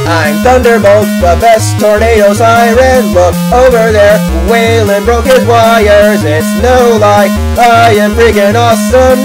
I'm Thunderbolt, the best tornado siren. Look over there, Waylon broke his wires. It's no lie, I am freaking awesome.